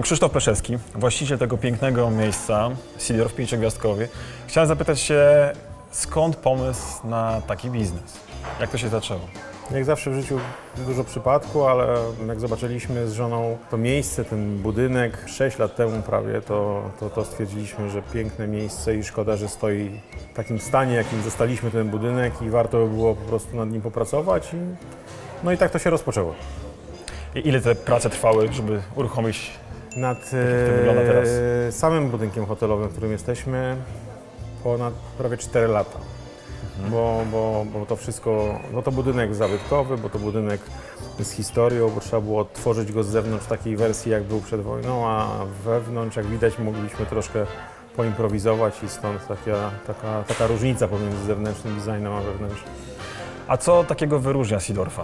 Krzysztof Pleszewski, właściciel tego pięknego miejsca, Sea-Dorf pięciogwiazdkowy. Chciałem zapytać się, skąd pomysł na taki biznes? Jak to się zaczęło? Jak zawsze w życiu dużo przypadku, ale jak zobaczyliśmy z żoną to miejsce, ten budynek 6 lat temu prawie, to stwierdziliśmy, że piękne miejsce i szkoda, że stoi w takim stanie, jakim zostaliśmy ten budynek i warto by było po prostu nad nim popracować. No i tak to się rozpoczęło. I ile te prace trwały, żeby uruchomić Nad wygląda teraz? samym budynkiem hotelowym, w którym jesteśmy, ponad prawie 4 lata. Bo to wszystko, bo to budynek zabytkowy, bo to budynek z historią, bo trzeba było odtworzyć go z zewnątrz w takiej wersji, jak był przed wojną, a wewnątrz, jak widać, mogliśmy troszkę poimprowizować i stąd taka różnica pomiędzy zewnętrznym designem a wewnętrznym. A co takiego wyróżnia Sea-Dorfa?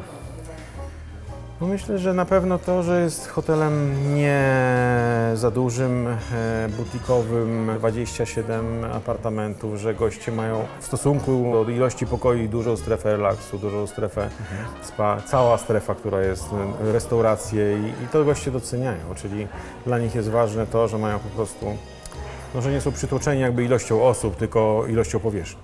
No myślę, że na pewno to, że jest hotelem nie za dużym, butikowym, 27 apartamentów, że goście mają w stosunku do ilości pokoi dużą strefę relaksu, dużą strefę spa, cała strefa, która jest, restauracje i to goście doceniają, czyli dla nich jest ważne to, że mają po prostu, no, że nie są przytłoczeni jakby ilością osób, tylko ilością powierzchni.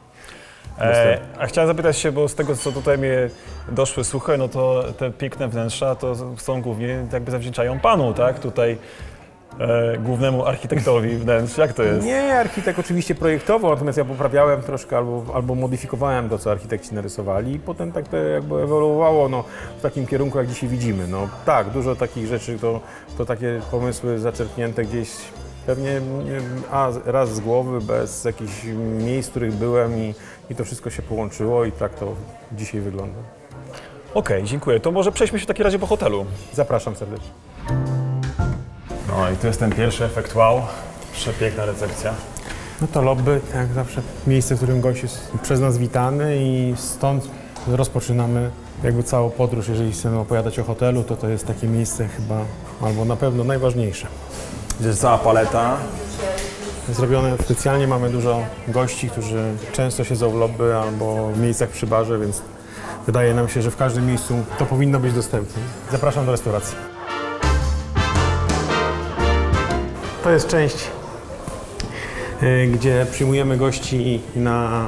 A chciałem zapytać się, bo z tego, co tutaj mnie doszły słuchy, no to te piękne wnętrza to są głównie jakby zawdzięczają Panu, tak? Tutaj głównemu architektowi wnętrz. Jak to jest? Nie, architekt oczywiście projektował, natomiast ja poprawiałem troszkę albo modyfikowałem to, co architekci narysowali i potem tak to jakby ewoluowało no, w takim kierunku, jak dzisiaj widzimy. No tak, dużo takich rzeczy, to takie pomysły zaczerpnięte gdzieś pewnie raz z głowy, bez jakichś miejsc, w których byłem i to wszystko się połączyło i tak to dzisiaj wygląda. Okej, dziękuję. To może przejdźmy się w takim razie po hotelu. Zapraszam serdecznie. No i tu jest ten pierwszy efekt wow. Przepiękna recepcja. No to lobby, jak zawsze, miejsce, w którym gość jest przez nas witany i stąd rozpoczynamy jakby całą podróż. Jeżeli chcemy opowiadać o hotelu, to jest takie miejsce chyba, albo na pewno najważniejsze. Jest cała paleta. Zrobione specjalnie, mamy dużo gości, którzy często siedzą w lobby albo w miejscach przy barze, więc wydaje nam się, że w każdym miejscu to powinno być dostępne. Zapraszam do restauracji. To jest część, gdzie przyjmujemy gości na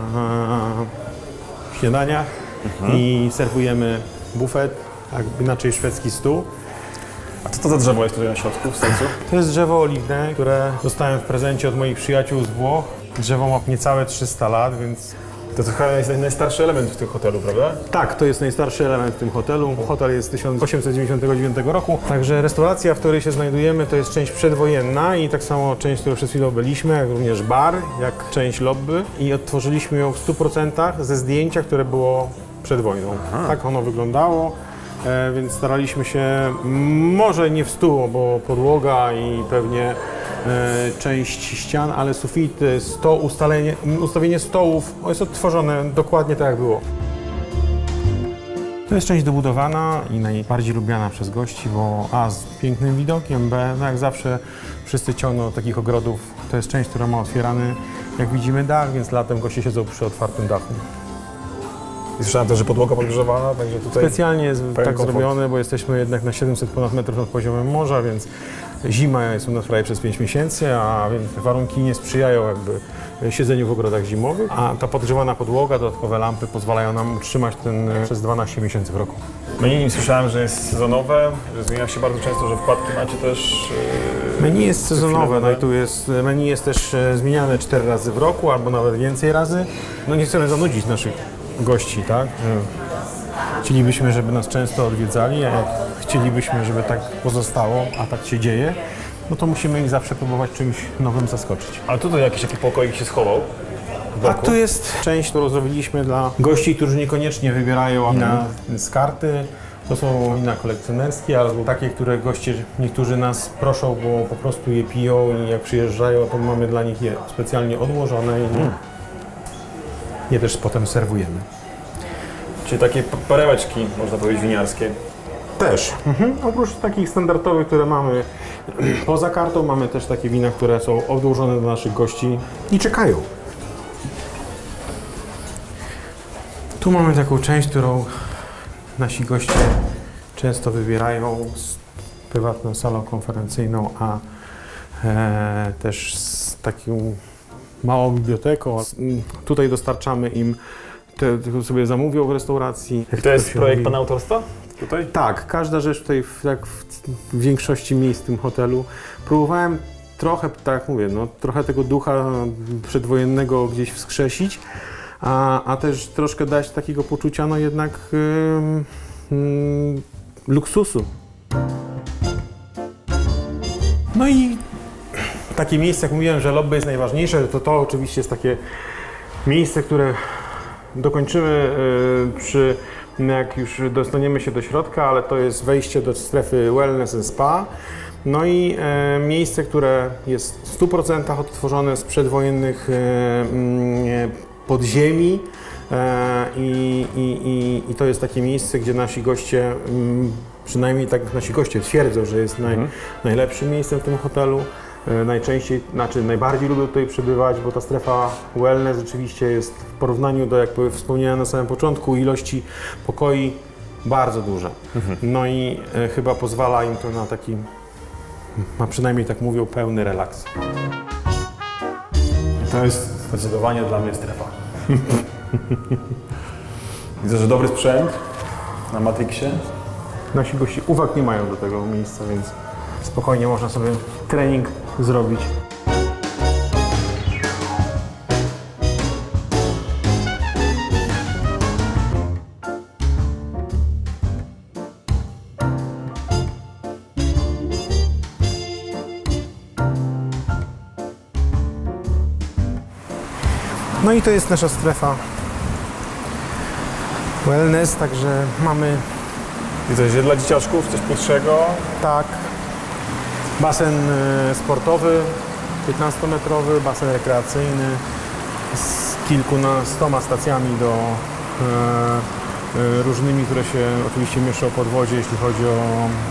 śniadaniach i serwujemy bufet, inaczej szwedzki stół. A co to za drzewo jest tutaj na środku, w sercu? To jest drzewo oliwne, które dostałem w prezencie od moich przyjaciół z Włoch. Drzewo ma niecałe 300 lat, więc... To chyba jest najstarszy element w tym hotelu, prawda? Tak, to jest najstarszy element w tym hotelu. Hotel jest z 1899 roku, także restauracja, w której się znajdujemy, to jest część przedwojenna i tak samo część, w której przed chwilą byliśmy, jak również bar, jak część lobby i odtworzyliśmy ją w 100% ze zdjęcia, które było przed wojną. Aha. Tak ono wyglądało. Więc staraliśmy się, może nie w 100, bo podłoga i pewnie część ścian, ale sufity, ustawienie stołów jest odtworzone dokładnie tak jak było. To jest część dobudowana i najbardziej lubiana przez gości, bo A z pięknym widokiem, B no jak zawsze wszyscy ciągną do takich ogrodów. To jest część, która ma otwierany, jak widzimy, dach, więc latem goście siedzą przy otwartym dachu. I słyszałem też, że podłoga podgrzewana, także tutaj... Specjalnie jest tak zrobione, bo jesteśmy jednak na 700 ponad metrów nad poziomem morza, więc zima jest u nas prawie przez 5 miesięcy, a więc warunki nie sprzyjają jakby siedzeniu w ogrodach zimowych, a ta podgrzewana podłoga, dodatkowe lampy pozwalają nam utrzymać ten przez 12 miesięcy w roku. Menu słyszałem, że jest sezonowe, że zmienia się bardzo często, że wkładki macie też... Menu jest sezonowe, no i tu jest, menu jest też zmieniane 4 razy w roku, albo nawet więcej razy. No nie chcemy zanudzić naszych gości, tak? Chcielibyśmy, żeby nas często odwiedzali, a jak chcielibyśmy, żeby tak pozostało, a tak się dzieje, no to musimy ich zawsze próbować czymś nowym zaskoczyć. A tutaj jakiś taki pokoik się schował? A tu jest część, którą zrobiliśmy dla gości, którzy niekoniecznie wybierają wina z karty. To są wina kolekcjonerskie albo takie, które goście, niektórzy nas proszą, bo po prostu je piją i jak przyjeżdżają, to mamy dla nich je specjalnie odłożone i je też potem serwujemy. Czyli takie perełeczki, można powiedzieć, winiarskie. Też. Oprócz takich standardowych, które mamy poza kartą, mamy też takie wina, które są odłożone do naszych gości i czekają. Tu mamy taką część, którą nasi goście często wybierają z prywatną salą konferencyjną, a też z taką małą biblioteką. Tutaj dostarczamy im, tylko sobie zamówią w restauracji. To jest projekt pana autorstwa? Tutaj? Tak, każda rzecz tutaj, jak w większości miejsc w tym hotelu. Próbowałem trochę, tak jak mówię, no, trochę tego ducha przedwojennego gdzieś wskrzesić, a też troszkę dać takiego poczucia, no jednak luksusu. No i takie miejsce, jak mówiłem, że lobby jest najważniejsze, to oczywiście jest takie miejsce, które dokończymy jak już dostaniemy się do środka, ale to jest wejście do strefy Wellness and Spa. No i miejsce, które jest w 100% odtworzone z przedwojennych podziemi i to jest takie miejsce, gdzie nasi goście, przynajmniej tak nasi goście twierdzą, że jest najlepszym miejscem w tym hotelu. Najczęściej, najbardziej lubię tutaj przebywać, bo ta strefa wellness rzeczywiście jest w porównaniu do, jak wspomniałem na samym początku, ilości pokoi bardzo duża. No i chyba pozwala im to na taki, a przynajmniej tak mówią, pełny relaks. To jest zdecydowanie dla mnie strefa. Widzę, że dobry sprzęt na Matrixie. Nasi goście uwag nie mają do tego miejsca, więc spokojnie można sobie trening zrobić. No i to jest nasza strefa wellness, także mamy... I coś dla dzieciaczków, coś płodszego? Tak. Basen sportowy, 15-metrowy, basen rekreacyjny z kilkunastoma stacjami różnymi, które się oczywiście mieszczą pod wodzie, jeśli chodzi o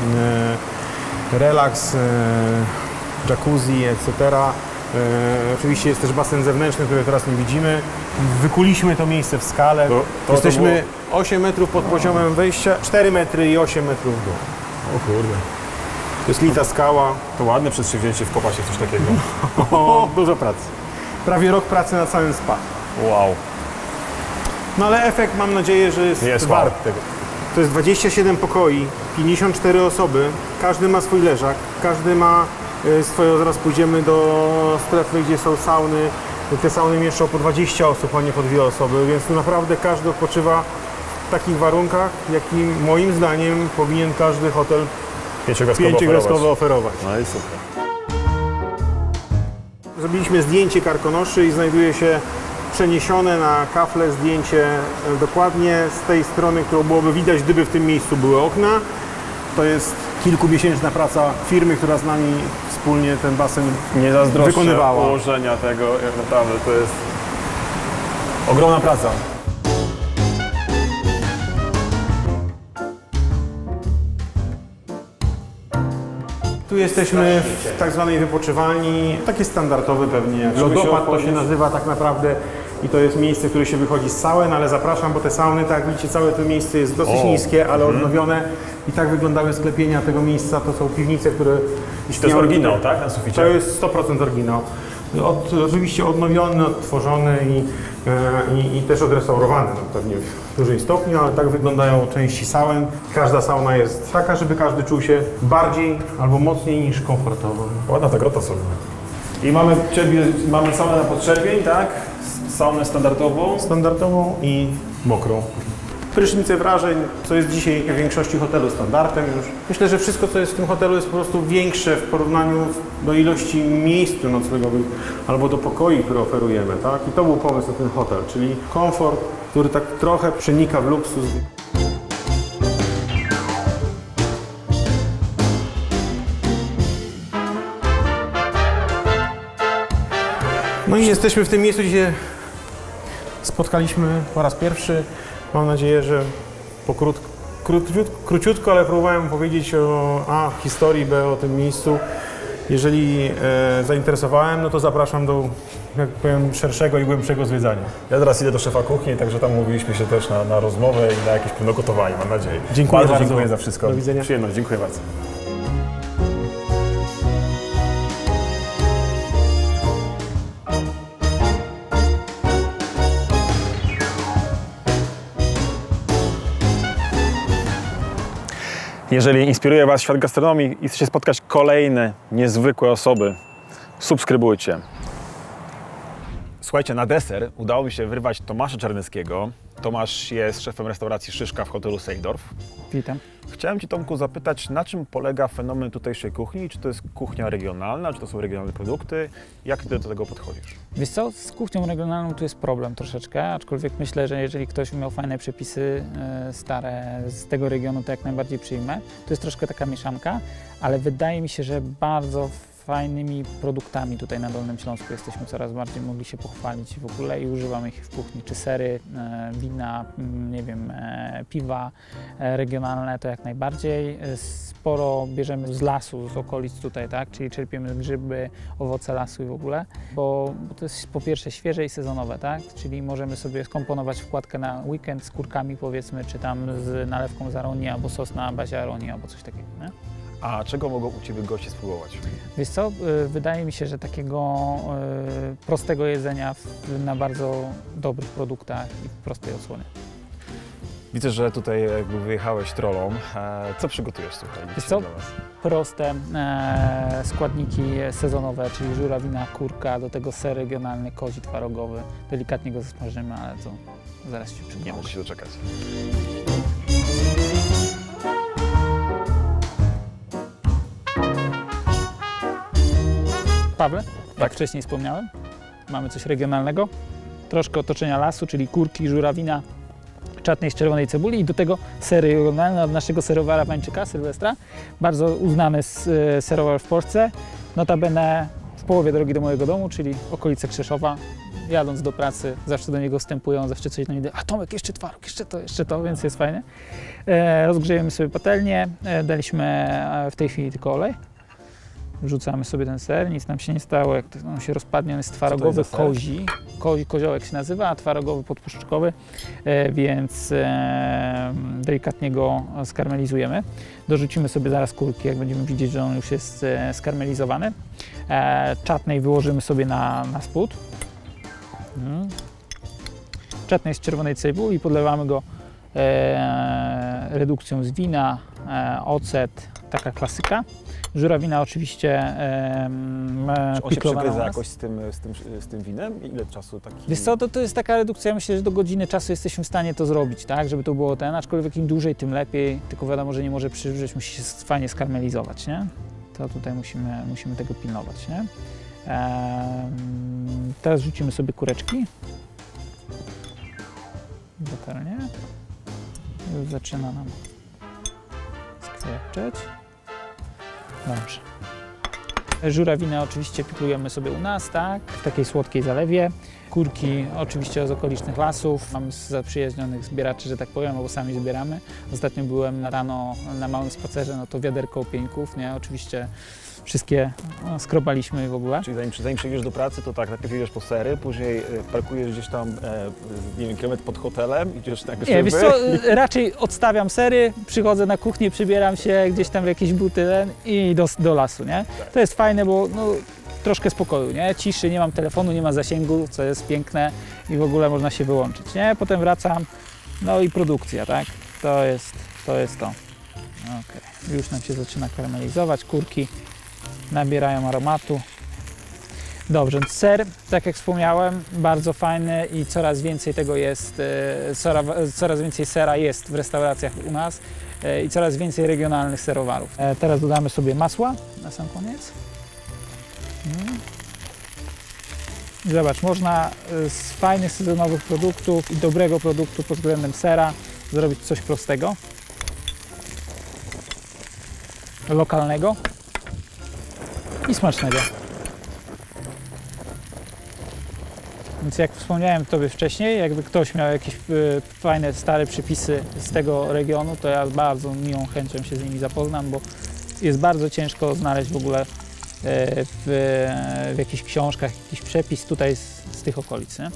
relaks, jacuzzi, etc. Oczywiście jest też basen zewnętrzny, który teraz nie widzimy. Wykuliśmy to miejsce w skale. Jesteśmy 8 metrów pod poziomem wejścia, 4 metry i 8 metrów w dół. O kurde. To jest lita skała. To ładne przedsięwzięcie wkopać się w coś takiego. Dużo pracy. Prawie rok pracy na całym spa. Wow. No ale efekt, mam nadzieję, że jest wart tego. To jest 27 pokoi, 54 osoby, każdy ma swój leżak, każdy ma swoją, zaraz pójdziemy do strefy, gdzie są sauny. Te sauny mieszczą po 20 osób, a nie po 2 osoby, więc tu naprawdę każdy odpoczywa w takich warunkach, jakim moim zdaniem powinien każdy hotel pięciogwiazdkowy oferować. No i super. Zrobiliśmy zdjęcie karkonoszy i znajduje się przeniesione na kafle zdjęcie dokładnie z tej strony, którą byłoby widać, gdyby w tym miejscu były okna. To jest kilkumiesięczna praca firmy, która z nami wspólnie ten basen wykonywała. Ułożenia tego, naprawdę to jest ogromna praca. Tu jesteśmy w tak zwanej wypoczywalni, takie standardowe pewnie, lodopad to się nazywa tak naprawdę i to jest miejsce, w które się wychodzi z sauen, ale zapraszam, bo te sauny, tak jak widzicie, całe to miejsce jest dosyć niskie, ale odnowione i tak wyglądały sklepienia tego miejsca, to są piwnice, które... To jest oryginał, tak? Na suficie? To jest 100% oryginał. Oczywiście odnowiony, odtworzony i też odrestaurowany, no pewnie w dużym stopniu, ale tak wyglądają części sauen. Każda sauna jest taka, żeby każdy czuł się bardziej albo mocniej niż komfortowo. Ładna ta grota solna. I mamy saunę na podczerwień, tak? Saunę standardową. Standardową i mokrą. Prysznice wrażeń, co jest dzisiaj w większości hotelu standardem już. Myślę, że wszystko, co jest w tym hotelu, jest po prostu większe w porównaniu do ilości miejsc noclegowych albo do pokoi, które oferujemy, tak? I to był pomysł na ten hotel, czyli komfort, który tak trochę przenika w luksus. No i jesteśmy w tym miejscu, gdzie się spotkaliśmy po raz pierwszy. Mam nadzieję, że króciutko, ale próbowałem powiedzieć o A historii, B o tym miejscu. Jeżeli zainteresowałem, no to zapraszam do, jak powiem, szerszego i głębszego zwiedzania. Ja teraz idę do szefa kuchni, także tam mówiliśmy się też na rozmowę i na jakieś pewne gotowanie, mam nadzieję. Dziękuję bardzo. Dziękuję za wszystko. Do widzenia. Przyjemność, dziękuję bardzo. Jeżeli inspiruje Was świat gastronomii i chcecie spotkać kolejne niezwykłe osoby, subskrybujcie. Słuchajcie, na deser udało mi się wyrwać Tomasza Czarnyskiego. Tomasz jest szefem restauracji Szyszka w hotelu Seydorf. Witam. Chciałem Cię, Tomku, zapytać, na czym polega fenomen tutejszej kuchni? Czy to jest kuchnia regionalna, czy to są regionalne produkty? Jak Ty do tego podchodzisz? Wiesz co, z kuchnią regionalną tu jest problem troszeczkę, aczkolwiek myślę, że jeżeli ktoś miał fajne przepisy stare z tego regionu, to jak najbardziej przyjmę. To jest troszkę taka mieszanka, ale wydaje mi się, że bardzo fajnymi produktami tutaj na Dolnym Śląsku jesteśmy coraz bardziej mogli się pochwalić w ogóle i używamy ich w kuchni, czy sery, wina, nie wiem, piwa regionalne, to jak najbardziej. Sporo bierzemy z lasu, z okolic tutaj, tak, czyli czerpiemy grzyby, owoce lasu i w ogóle, bo to jest po pierwsze świeże i sezonowe, tak, czyli możemy sobie skomponować wkładkę na weekend z kurkami, powiedzmy, czy tam z nalewką z aronii, albo sos na bazie aronii, albo coś takiego, nie? A czego mogą u Ciebie goście spróbować? Wiesz co, wydaje mi się, że takiego prostego jedzenia na bardzo dobrych produktach i w prostej odsłonie. Widzę, że tutaj jakby wyjechałeś trollą. Co przygotujesz, słuchaj? Wiesz co? Proste składniki sezonowe, czyli żurawina, kurka, do tego ser regionalny, kozi twarogowy. Delikatnie go zasmażymy, ale to zaraz Ci przypomnę. Nie mogę się doczekać. Pawle, jak wcześniej wspomniałem, mamy coś regionalnego, troszkę otoczenia lasu, czyli kurki, żurawina, czatnej z czerwonej cebuli i do tego sery regionalne od naszego serowara Pańczyka, Sylwestra. Bardzo uznany serowar w Polsce, notabene w połowie drogi do mojego domu, czyli okolice Krzeszowa. Jadąc do pracy zawsze do niego wstępują, zawsze coś na mnie, a Tomek, jeszcze twaróg, jeszcze to, więc jest fajnie. Rozgrzejemy sobie patelnię, daliśmy w tej chwili tylko olej. Wrzucamy sobie ten ser, nic nam się nie stało, jak on się rozpadnie, on jest twarogowy koziołek się nazywa, a twarogowy podpuszczkowy, więc delikatnie go skarmelizujemy. Dorzucimy sobie zaraz kurki, jak będziemy widzieć, że on już jest skarmelizowany. Czatnej wyłożymy sobie na spód. Czatnej z czerwonej cebuli i podlewamy go redukcją z wina, ocet, taka klasyka. Żurawina oczywiście Czy on się przegryza jakoś z tym winem? Ile czasu taki? Wiesz co, to jest taka redukcja, ja myślę, że do godziny czasu jesteśmy w stanie to zrobić, tak, żeby to było aczkolwiek im dłużej, tym lepiej, tylko wiadomo, że nie może przywrzeć, musi się fajnie skarmelizować, nie? To tutaj musimy tego pilnować, nie? Teraz rzucimy sobie kureczki. Dotarnie. Już zaczyna nam skwierczeć. Dobrze. Żurawinę oczywiście piklujemy sobie u nas, tak, w takiej słodkiej zalewie. Kurki oczywiście z okolicznych lasów. Mamy zaprzyjaźnionych zbieraczy, że tak powiem, bo sami zbieramy. Ostatnio byłem rano na małym spacerze, no to wiaderko opieńków, nie, oczywiście wszystkie skrobaliśmy w ogóle. Czyli zanim przyjdziesz do pracy, to tak, najpierw idziesz po sery, później parkujesz gdzieś tam, nie wiem, kilometr pod hotelem, idziesz na grzyby. Nie, wiesz co, raczej odstawiam sery, przychodzę na kuchnię, przybieram się gdzieś tam w jakieś buty i do lasu, nie? Tak. To jest fajne, bo no, troszkę spokoju, nie? Ciszy, nie mam telefonu, nie ma zasięgu, co jest piękne i w ogóle można się wyłączyć, nie? Potem wracam, no i produkcja, tak? To jest to. Okay. Już nam się zaczyna karmelizować, kurki nabierają aromatu. Dobrze, ser, tak jak wspomniałem, bardzo fajny i coraz więcej tego jest, coraz więcej sera jest w restauracjach u nas i coraz więcej regionalnych serowarów. Teraz dodamy sobie masła na sam koniec. Zobacz, można z fajnych sezonowych produktów i dobrego produktu pod względem sera zrobić coś prostego, lokalnego i smacznego. Więc jak wspomniałem Tobie wcześniej, jakby ktoś miał jakieś fajne, stare przepisy z tego regionu, to ja z bardzo miłą chęcią się z nimi zapoznam, bo jest bardzo ciężko znaleźć w ogóle w jakichś książkach jakiś przepis tutaj z tych okolic. Nie?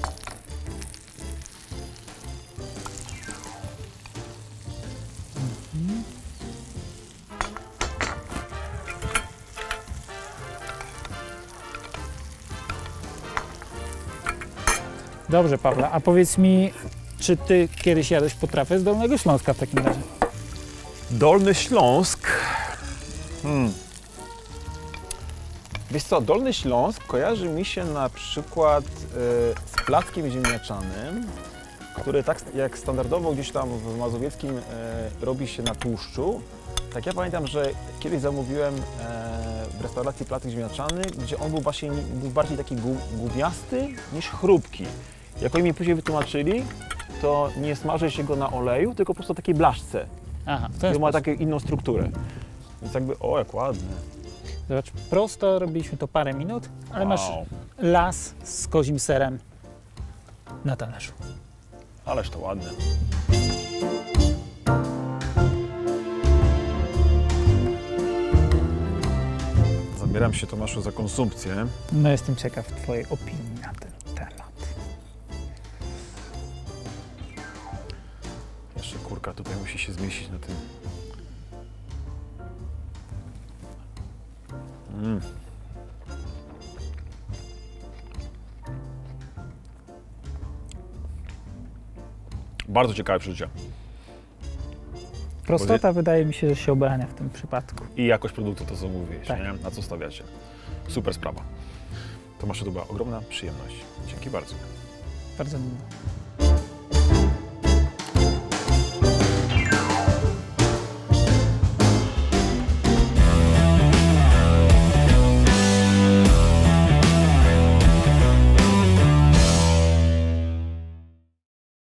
Dobrze, Pawle, a powiedz mi, czy Ty kiedyś jadłeś potrawę z Dolnego Śląska w takim razie? Dolny Śląsk. Wiesz co, Dolny Śląsk kojarzy mi się na przykład z plackiem ziemniaczanym, który tak jak standardowo gdzieś tam w mazowieckim robi się na tłuszczu. Tak ja pamiętam, że kiedyś zamówiłem w restauracji placek ziemniaczany, gdzie on był właśnie był bardziej taki gumiasty niż chrupki. Jak oni mi później wytłumaczyli, to nie smaży się go na oleju, tylko po prostu takiej blaszce. Aha, I ma taką inną strukturę. Więc jakby, o jak ładne. Zobacz, prosto robiliśmy to parę minut, ale masz Wow. las z kozim serem na talerzu. Ależ to ładne. Zabieram się, Tomaszu, za konsumpcję. No jestem ciekaw twojej opinii na ten temat. Jeszcze kurka tutaj musi się zmieścić na tym. Bardzo ciekawe przeżycie. Prostota wydaje mi się, że się obrania w tym przypadku. I jakość produktu, to co mówiłeś, Tak. nie? Na co stawiacie. Super sprawa. Tomaszu, to była ogromna przyjemność. Dzięki bardzo. Bardzo miło.